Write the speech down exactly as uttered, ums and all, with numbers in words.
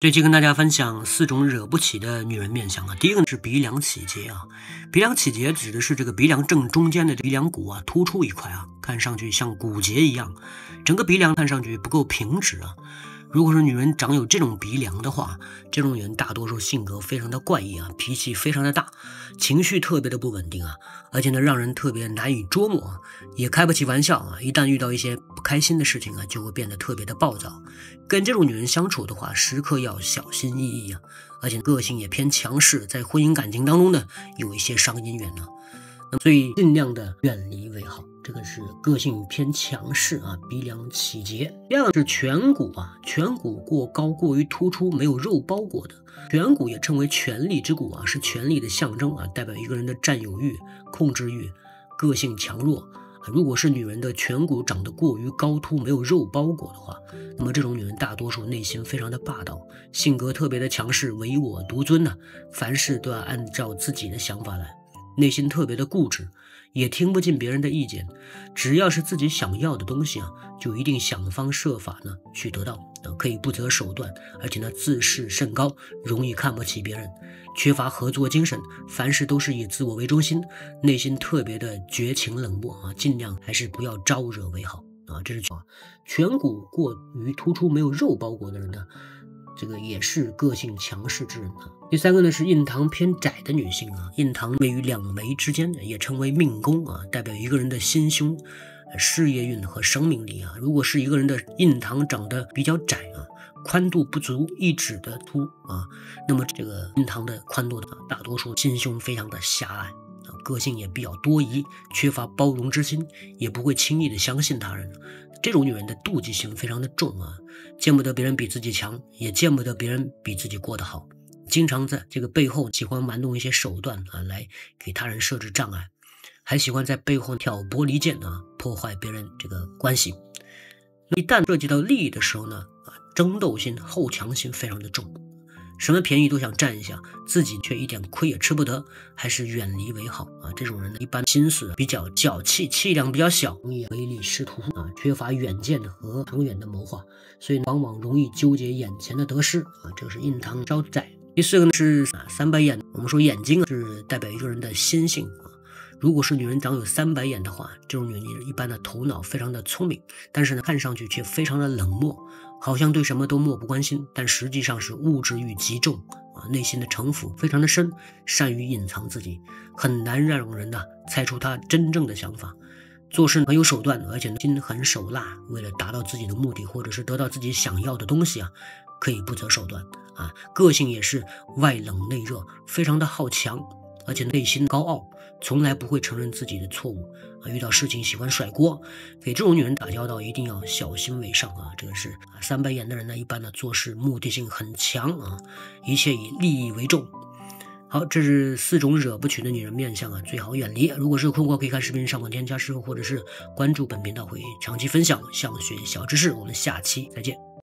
这期跟大家分享四种惹不起的女人面相啊。第一个是鼻梁起结啊，鼻梁起结指的是这个鼻梁正中间的鼻梁骨啊突出一块啊，看上去像骨节一样，整个鼻梁看上去不够平直啊。如果是女人长有这种鼻梁的话，这种人大多数性格非常的怪异啊，脾气非常的大，情绪特别的不稳定啊，而且呢让人特别难以捉摸，也开不起玩笑啊。一旦遇到一些不开心的事情啊，就会变得特别的暴躁。跟这种女人相处的话，时刻要小心翼翼啊，而且个性也偏强势，在婚姻感情当中呢，有一些伤姻缘呢，那么所以尽量的远离为好。这个是个性偏强势啊，鼻梁起结。第二个是颧骨啊，颧骨过高过于突出，没有肉包裹的。颧骨也称为权力之骨啊，是权力的象征啊，代表一个人的占有欲、控制欲，个性强弱。如果是女人的颧骨长得过于高凸，没有肉包裹的话，那么这种女人大多数内心非常的霸道，性格特别的强势，唯我独尊呢、啊，凡事都要按照自己的想法来，内心特别的固执，也听不进别人的意见，只要是自己想要的东西啊，就一定想方设法呢去得到，可以不择手段，而且呢自视甚高，容易看不起别人，缺乏合作精神，凡事都是以自我为中心，内心特别的绝情冷漠啊，尽量还是不要招惹为好啊。这是啊，颧骨过于突出，没有肉包裹的人呢，这个也是个性强势之人啊。第三个呢是印堂偏窄的女性啊，印堂位于两眉之间，也称为命宫啊，代表一个人的心胸、事业运和生命力啊。如果是一个人的印堂长得比较窄啊，宽度不足一指的凸啊，那么这个印堂的宽度呢，大多数心胸非常的狭隘啊，个性也比较多疑，缺乏包容之心，也不会轻易的相信他人。这种女人的妒忌心非常的重啊，见不得别人比自己强，也见不得别人比自己过得好，经常在这个背后喜欢玩弄一些手段啊，来给他人设置障碍，还喜欢在背后挑拨离间啊，破坏别人这个关系。一旦涉及到利益的时候呢，啊，争斗心、后强心非常的重，什么便宜都想占一下，自己却一点亏也吃不得，还是远离为好啊。这种人呢，一般心思比较小气，气量比较小，容易唯利是图啊，缺乏远见和长远的谋划，所以往往容易纠结眼前的得失啊。这个是印堂稍窄。第四个呢是三白眼，我们说眼睛是代表一个人的心性啊。如果是女人长有三白眼的话，这种女人一般的头脑非常的聪明，但是呢看上去却非常的冷漠，好像对什么都漠不关心，但实际上是物质欲极重啊，内心的城府非常的深，善于隐藏自己，很难让人呢猜出她真正的想法。做事很有手段，而且呢心狠手辣，为了达到自己的目的或者是得到自己想要的东西啊，可以不择手段啊。个性也是外冷内热，非常的好强，而且内心高傲，从来不会承认自己的错误啊，遇到事情喜欢甩锅。给这种女人打交道一定要小心为上啊。这个是三白眼的人呢，一般呢做事目的性很强啊，一切以利益为重。好，这是四种惹不起的女人面相啊，最好远离。如果是困惑，可以看视频上网添加师傅，或者是关注本频道，会长期分享相学小知识。我们下期再见。